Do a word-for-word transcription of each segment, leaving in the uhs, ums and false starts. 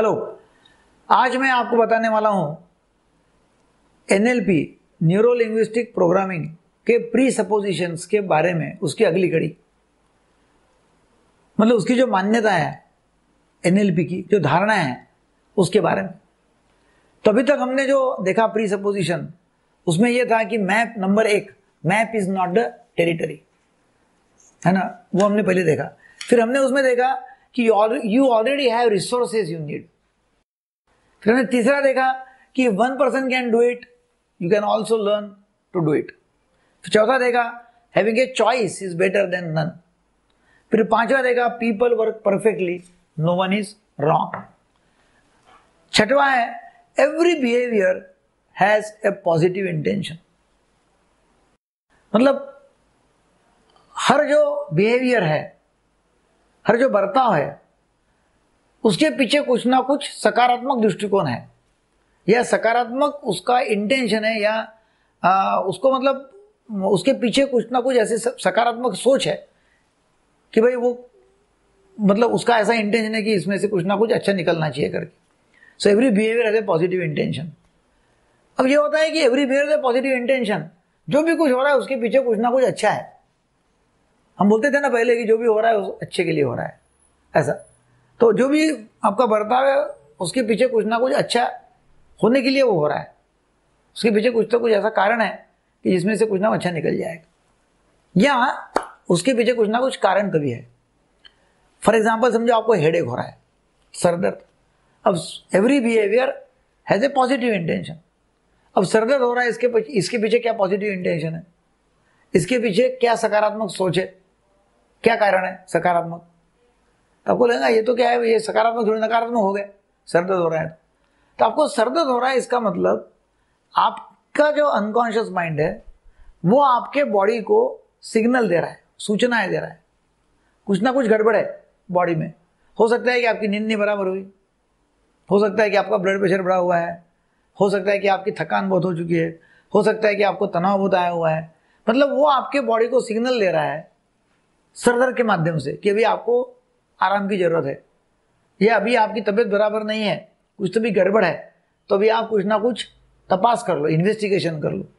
Hello, आज मैं आपको बताने वाला हूं एनएलपी न्यूरो लिंग्विस्टिक प्रोग्रामिंग के प्री सपोजिशंस के बारे में, उसकी अगली कड़ी, मतलब उसकी जो मान्यता है एनएलपी की, जो धारणा है उसके बारे में। तो अभी तक हमने जो देखा प्री सपोजिशन, उसमें यह था कि मैप नंबर एक, map is not the territory, है ना, वो हमने पहले देखा। फिर हमने उसमें देखा कि you already have resources you need. फिर हमने तीसरा देखा कि one person can do it, you can also learn to do it. फिर चौथा देखा having a choice is better than none. फिर पांचवा देखा people work perfectly, no one is wrong. छठवा है every behaviour has a positive intention, मतलब हर जो बिहेवियर है, हर जो बर्ताव है, उसके पीछे कुछ ना कुछ सकारात्मक दृष्टिकोण है, या सकारात्मक उसका इंटेंशन है, या आ, उसको मतलब उसके पीछे कुछ ना कुछ ऐसे सकारात्मक सोच है कि भाई वो मतलब उसका ऐसा इंटेंशन है कि इसमें से कुछ ना कुछ अच्छा निकलना चाहिए करके। So every behaviour has a positive intention. अब ये होता है कि every behaviour has a positive intention, जो भी कुछ हो रहा है उसके पीछे कुछ ना कुछ अच्छा है। हम बोलते थे ना पहले कि जो भी हो रहा है उस अच्छे के लिए हो रहा है, ऐसा। तो जो भी आपका बर्ताव है उसके पीछे कुछ ना कुछ अच्छा होने के लिए वो हो रहा है, उसके पीछे कुछ तो कुछ ऐसा कारण है कि जिसमें से कुछ ना कुछ अच्छा निकल जाएगा, या उसके पीछे कुछ ना कुछ कारण तभी है। फॉर एग्जाम्पल समझो आपको हेडेक हो रहा है, सरदर्द। अब every behaviour has a positive intention. अब सरदर्द हो रहा है, इसके पीछे इसके पीछे क्या पॉजिटिव इंटेंशन है, इसके पीछे क्या सकारात्मक सोच है, क्या कारण है सकारात्मक। तो आपको लगेगा ये तो क्या है, ये सकारात्मक थोड़ी नकारात्मक हो गए, सरदर्द हो रहा है। तो आपको सरदर्द हो रहा है, इसका मतलब आपका जो अनकॉन्शियस माइंड है वो आपके बॉडी को सिग्नल दे रहा है, सूचनाएं दे रहा है, कुछ ना कुछ गड़बड़ है बॉडी में। हो सकता है कि आपकी नींद नहीं बराबर हुई, हो सकता है कि आपका ब्लड प्रेशर बढ़ा हुआ है, हो सकता है कि आपकी थकान बहुत हो चुकी है, हो सकता है कि आपको तनाव बहुत आया हुआ है। मतलब वो आपके बॉडी को सिग्नल दे रहा है सरदर्द के माध्यम से कि अभी आपको आराम की जरूरत है, या अभी आपकी तबीयत बराबर नहीं है, कुछ तो भी गड़बड़ है, तो अभी आप कुछ ना कुछ तपास कर लो, इन्वेस्टिगेशन कर लो।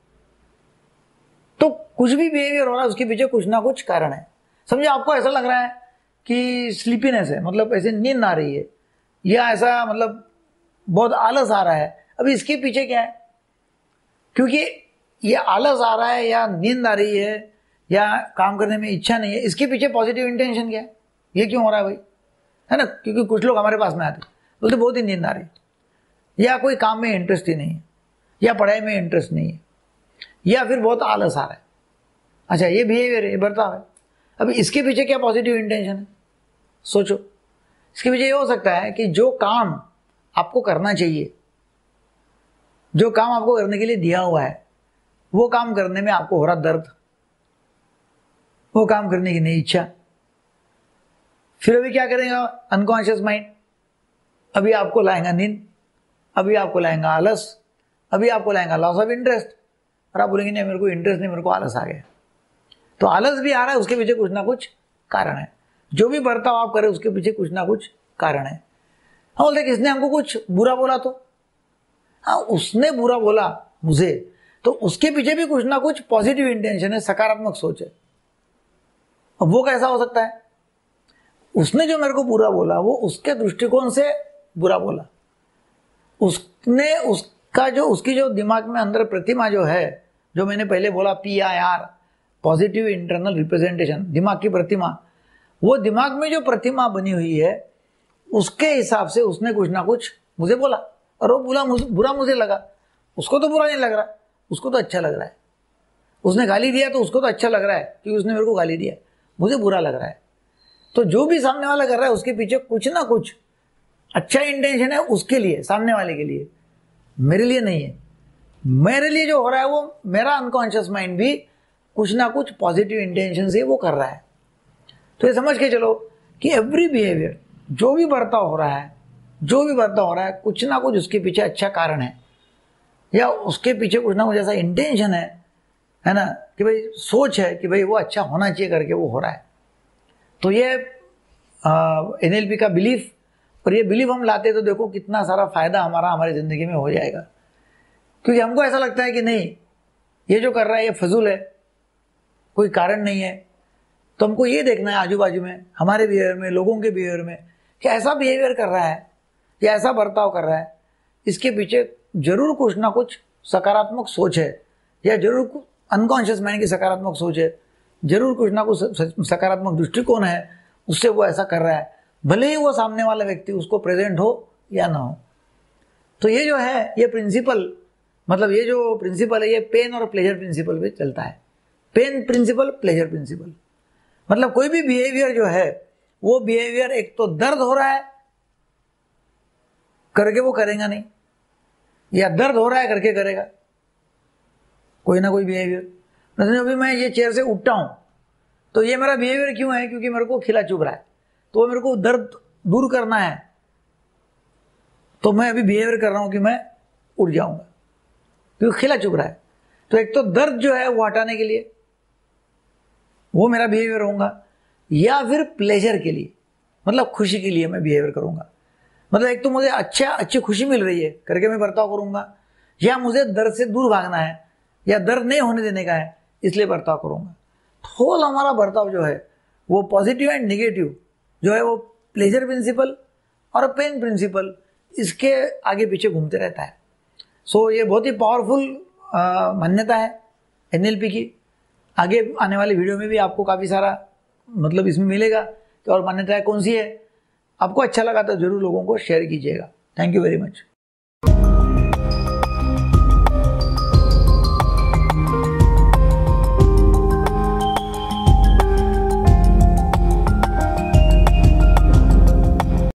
तो कुछ भी बिहेवियर हो रहा है उसके पीछे कुछ ना कुछ कारण है। समझो आपको ऐसा लग रहा है कि स्लीपीनेस है, मतलब ऐसे नींद आ रही है, या ऐसा मतलब बहुत आलस आ रहा है। अभी इसके पीछे क्या है, क्योंकि ये आलस आ रहा है या नींद आ रही है या काम करने में इच्छा नहीं है, इसके पीछे पॉजिटिव इंटेंशन क्या है, ये क्यों हो रहा है भाई, है ना। क्योंकि कुछ लोग हमारे पास में आते बोलते बहुत ही नींद आ रही है, या कोई काम में इंटरेस्ट ही नहीं है, या पढ़ाई में इंटरेस्ट नहीं है, या फिर बहुत आलस आ रहा है। अच्छा, ये बिहेवियर है, ये बर्ताव है। अभी इसके पीछे क्या पॉजिटिव इंटेंशन है, सोचो। इसके पीछे ये हो सकता है कि जो काम आपको करना चाहिए, जो काम आपको करने के लिए दिया हुआ है, वो काम करने में आपको हो रहा दर्द, वो काम करने की नहीं इच्छा। फिर अभी क्या करेगा अनकॉन्शियस माइंड, अभी आपको लाएगा नींद, अभी आपको लाएगा आलस, अभी आपको लाएगा लॉस ऑफ इंटरेस्ट, और आप बोलेंगे नहीं मेरे को इंटरेस्ट नहीं, मेरे को आलस आ गया। तो आलस भी आ रहा है, उसके पीछे कुछ ना कुछ कारण है। जो भी बर्ताव आप करें उसके पीछे कुछ ना कुछ कारण है। हम बोलते किसने हमको कुछ बुरा बोला, तो हाँ उसने बुरा बोला मुझे, तो उसके पीछे भी कुछ ना कुछ पॉजिटिव इंटेंशन है, सकारात्मक सोच है। अब वो कैसा हो सकता है, उसने जो मेरे को बुरा बोला वो उसके दृष्टिकोण से बुरा बोला, उसने उसका जो उसकी जो दिमाग में अंदर प्रतिमा जो है, जो मैंने पहले बोला P I R, positive internal representation, दिमाग की प्रतिमा, वो दिमाग में जो प्रतिमा बनी हुई है उसके हिसाब से उसने कुछ ना कुछ मुझे बोला, और वो बुरा मुझे बुरा मुझे लगा। उसको तो बुरा नहीं लग रहा, उसको तो अच्छा लग रहा है। उसने गाली दिया तो उसको तो अच्छा लग रहा है क्योंकि उसने मेरे को गाली दिया, मुझे बुरा लग रहा है। तो जो भी सामने वाला कर रहा है उसके पीछे कुछ ना कुछ अच्छा इंटेंशन है उसके लिए, सामने वाले के लिए, मेरे लिए नहीं है। मेरे लिए जो हो रहा है वो मेरा अनकॉन्शियस माइंड भी कुछ ना कुछ पॉजिटिव इंटेंशन से वो कर रहा है। तो ये समझ के चलो कि एवरी बिहेवियर, जो भी बर्ताव हो रहा है, जो भी बर्ताव हो रहा है, कुछ ना कुछ उसके पीछे अच्छा कारण है, या उसके पीछे कुछ ना कुछ ऐसा इंटेंशन है, है ना, कि भाई सोच है कि भाई वो अच्छा होना चाहिए करके वो हो रहा है। तो ये एनएलपी का बिलीफ और ये बिलीव हम लाते तो देखो कितना सारा फायदा हमारा हमारी ज़िंदगी में हो जाएगा। क्योंकि हमको ऐसा लगता है कि नहीं, ये जो कर रहा है ये फजूल है, कोई कारण नहीं है। तो हमको ये देखना है आजू बाजू में, हमारे बिहेवियर में, लोगों के बिहेवियर में, कि ऐसा बिहेवियर कर रहा है या ऐसा बर्ताव कर रहा है, इसके पीछे जरूर कुछ ना कुछ सकारात्मक सोच है, या जरूर अनकॉन्शियस माइंड की सकारात्मक सोच है, जरूर कुछ ना कुछ सकारात्मक दृष्टिकोण है, उससे वो ऐसा कर रहा है, भले ही वो सामने वाला व्यक्ति उसको प्रेजेंट हो या ना हो। तो ये जो है ये प्रिंसिपल, मतलब ये जो प्रिंसिपल है ये पेन और प्लेजर प्रिंसिपल पे चलता है। पेन प्रिंसिपल, प्लेजर प्रिंसिपल, मतलब कोई भी बिहेवियर जो है वो बिहेवियर एक तो दर्द हो रहा है करके वो करेगा नहीं, या दर्द हो रहा है करके करेगा कोई ना कोई बिहेवियर। मतलब अभी मैं ये चेयर से उठता हूं तो ये मेरा बिहेवियर क्यों है? क्योंकि मेरे को खिला चुभ रहा है, तो मेरे को दर्द दूर करना है, तो मैं अभी बिहेवियर कर रहा हूं कि मैं उठ जाऊंगा क्योंकि खिला चुभ रहा है। तो एक तो दर्द जो है वो हटाने के लिए वो मेरा बिहेवियर होगा, या फिर प्लेजर के लिए, मतलब खुशी के लिए मैं बिहेवियर करूंगा। मतलब एक तो मुझे अच्छा अच्छी खुशी मिल रही है करके मैं बर्ताव करूंगा, या मुझे दर्द से दूर भागना है या दर्द नहीं होने देने का है इसलिए बर्ताव करूंगा। होल हमारा बर्ताव जो है वो पॉजिटिव एंड नेगेटिव जो है वो प्लेजर प्रिंसिपल और पेन प्रिंसिपल इसके आगे पीछे घूमते रहता है। सो so, ये बहुत ही पावरफुल मान्यता है एनएलपी की। आगे आने वाले वीडियो में भी आपको काफ़ी सारा मतलब इसमें मिलेगा कि और मान्यताएं कौन सी है। आपको अच्छा लगा तो जरूर लोगों को शेयर कीजिएगा। Thank you very much.